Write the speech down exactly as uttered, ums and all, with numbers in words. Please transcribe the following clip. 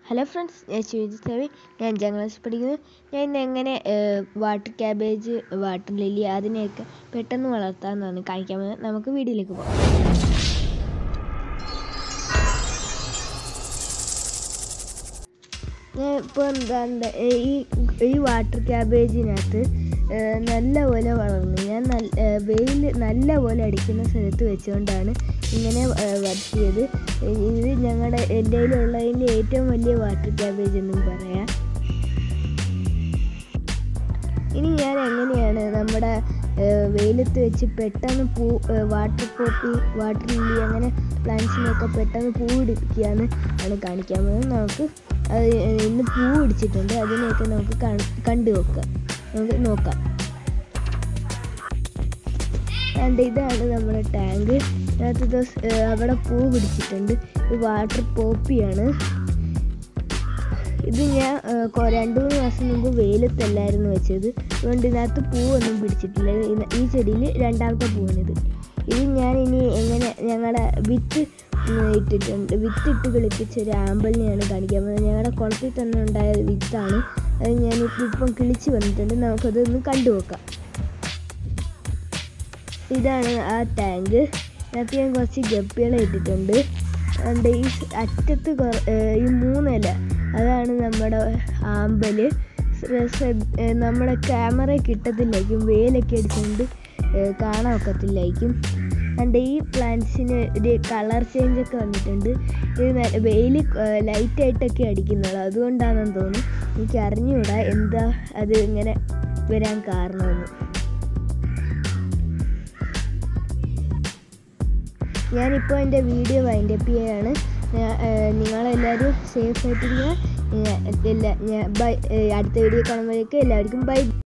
Hello friends, ഞാൻ ശിവജിത്ത് രവി. ഞാൻ അഞ്ചാം ക്ലാസ്സിൽ പഠിക്കുന്നു. ഞാൻ ഇന്ന് എങ്ങനെ വാട്ടർ ക്യാബേജ്, വാട്ടർ ലില്ലി അതിനെയൊക്കെ പെട്ടെന്ന് വളർത്താമെന്നാണ് കാണിക്കാൻ പോകുന്നത്. നമുക്ക് വീഡിയോയിലേക്ക് പോകാം. ഞാൻ ഇപ്പോൾ എന്താ ഈ ഈ വാട്ടർ ക്യാബേജിനകത്ത് നല്ല പോലെ വളർന്നു. ഞാൻ നല്ല വെയിൽ നല്ല പോലെ അടിക്കുന്ന സ്ഥലത്ത് വെച്ചുകൊണ്ടാണ് ഇങ്ങനെ വളർത്തിയത്. ഇത് ഞങ്ങളുടെ എൻ്റെ കയ്യിലുള്ളതിൻ്റെ ഏറ്റവും വലിയ വാട്ടർ ക്യാബേജ് എന്നും പറയാം. ഇനി ഞാൻ എങ്ങനെയാണ് നമ്മുടെ വെയിലത്ത് വെച്ച് പെട്ടെന്ന് പൂ വാട്ടർ പോപ്പി, വാട്ടർ ലില്ലി അങ്ങനെ പ്ലാന്റ്സിനൊക്കെ പെട്ടെന്ന് പൂ പിടിക്കുകയാണ് ആണ് കാണിക്കാൻ പോകുന്നത്. നമുക്ക് അത് ഇന്ന് പൂ പിടിച്ചിട്ടുണ്ട്, അതിനെയൊക്കെ നമുക്ക് കണ്ടു നോക്കാം നമുക്ക് നോക്കാം ആൻഡ് ഇതാണ് നമ്മുടെ ടാങ്ക്. ഇതിനകത്ത് ദിവസം അവിടെ പൂ പിടിച്ചിട്ടുണ്ട്. ഇത് വാട്ടർ പോപ്പിയാണ്. ഇത് ഞാൻ രണ്ട് മൂന്ന് മാസം മുമ്പ് വെയിലത്തല്ലായിരുന്നു വെച്ചത്, അതുകൊണ്ട് ഇതിനകത്ത് പൂവൊന്നും പിടിച്ചിട്ടില്ല. ഈ ചെടിയിൽ രണ്ടാമത്തെ പൂവാണിത്. ഇത് ഞാൻ ഇനി എങ്ങനെ ഞങ്ങളുടെ വിത്ത് ഇട്ടിട്ടുണ്ട്, വിത്തിട്ട് കിളിപ്പിച്ച ഒരു ആമ്പലിനെയാണ് കാണിക്കാൻ പോകുന്നത്. ഞങ്ങളുടെ കുളത്തിൽ തന്നെ ഉണ്ടായ വിത്താണ്. അത് ഞാനിപ്പോൾ ഇപ്പം കിളിച്ച് വന്നിട്ടുണ്ട്. നമുക്കതൊന്ന് കണ്ടു നോക്കാം. ഇതാണ് ആ ടാങ്ക്. അതിനകത്ത് ഞാൻ കുറച്ച് ഗപ്പികളെ ഇട്ടിട്ടുണ്ട്. അതുകൊണ്ട് ഈ അറ്റത്ത് ഈ മൂന്നില അതാണ് നമ്മുടെ ആമ്പൽ. നമ്മുടെ ക്യാമറ കിട്ടത്തില്ലായിരിക്കും, വെയിലൊക്കെ അടിച്ചുകൊണ്ട് കാണാൻ ഒക്കത്തില്ലായിരിക്കും. അതുകൊണ്ട് ഈ പ്ലാന്റ്സിന് ഒരു കളർ ചേഞ്ചൊക്കെ വന്നിട്ടുണ്ട്. ഇത് വെയിൽ ലൈറ്റായിട്ടൊക്കെ അടിക്കുന്നുള്ളൂ, അതുകൊണ്ടാണെന്ന് തോന്നുന്നു. എനിക്ക് അറിഞ്ഞുകൂടാ എന്താ അത് ഇങ്ങനെ വരാൻ കാരണമെന്ന്. ഞാനിപ്പോൾ എൻ്റെ വീഡിയോ വൈൻഡപ്പ് ചെയ്യുകയാണ്. നിങ്ങളെല്ലാവരും സേഫ് ആയിട്ടിരിക്കുക. എല്ലാ ഞാൻ ബൈ. അടുത്ത വീഡിയോ കാണുമ്പോഴേക്കും എല്ലാവർക്കും ബൈ.